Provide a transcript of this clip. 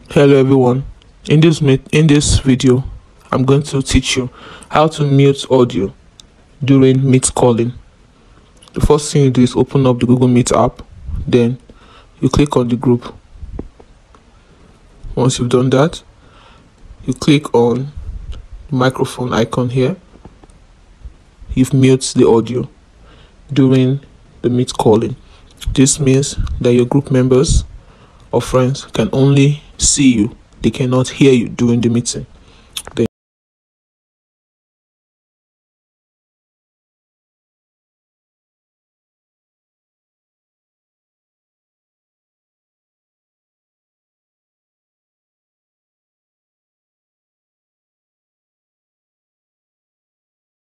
Hello everyone. In this video, I'm going to teach you how to mute audio during Meet calling. The first thing you do is open up the Google Meet app, then you click on the group. Once you've done that, you click on the microphone icon here. You've muted the audio during the Meet calling. This means that your group members or friends can only see you, they cannot hear you during the meeting.